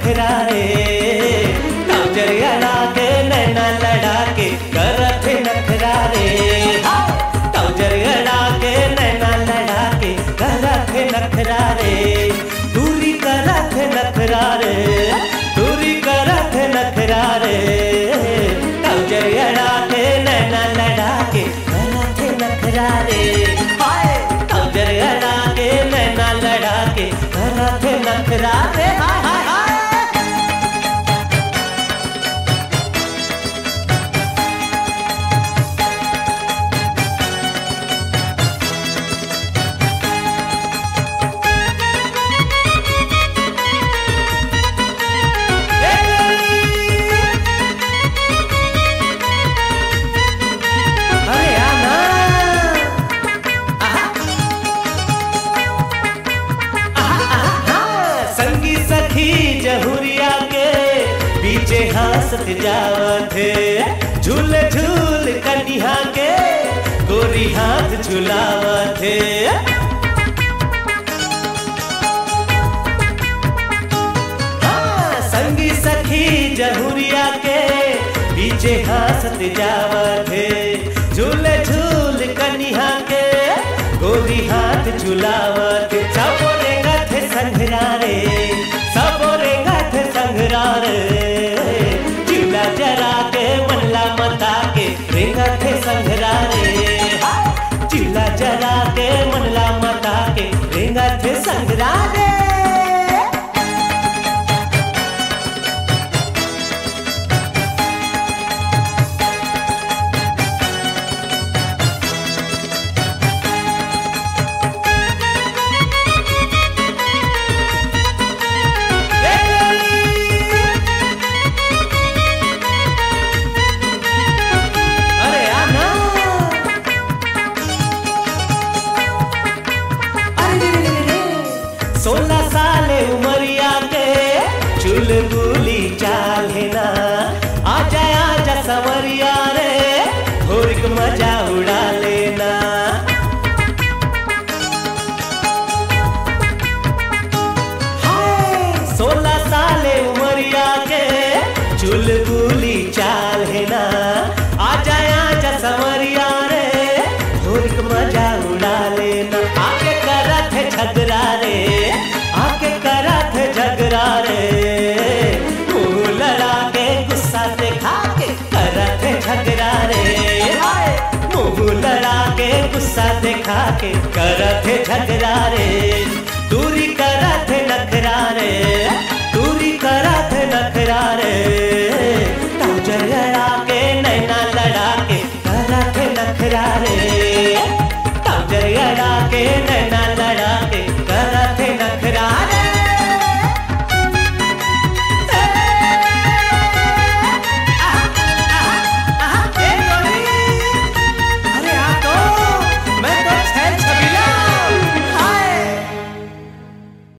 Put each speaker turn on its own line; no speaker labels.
नखरा रे, टौजर अड़ा के नैना लड़ा के करत नखरा रे, टौजर अड़ा के नैना लड़ा के करत नखरा रे, दूरी करत नखरा रे, दूरी करत नखरा रे, टौजर अड़ा के नैना लड़ा के करत नखरा रे, हाय टौजर अड़ा के नैना लड़ा के करत नखरा रे, हाय हाय हाय। जहुरिया के पीछे हंसत जावत है, झूल झूल कन्या के गोरी हाथ झुलावत है, संगी सखी जहुरिया के पीछे हंसत जावत है, झूल झूल कन्या के गोरी हाथ झुलावत, सबोरे गथ संघरा रे, सबोरे गथ संघरा रे, चिल्ला जरा के मनला मता के रेंगथ संघरा रे, चिल्ला जरा के मनला मता के रेंगथ संघरा रे। सोलह साले उमरिया के चुलबुली चाल है ना, आजा आजा सवरिया रे, होरिक मजा उड़ा लेना, हाय 16 साले उमरिया के चुलबुली चाल है ना, आजा आजा सवरिया रे, होरिक मजा उड़ा लेना, आके करत है झगड़ा रे, आके करत झगड़ा रे, मुंह लड़ा के गुस्सा दिखा के करत झगड़ा रे, मुंह लड़ा के गुस्सा दिखा के करत झगड़ा रे,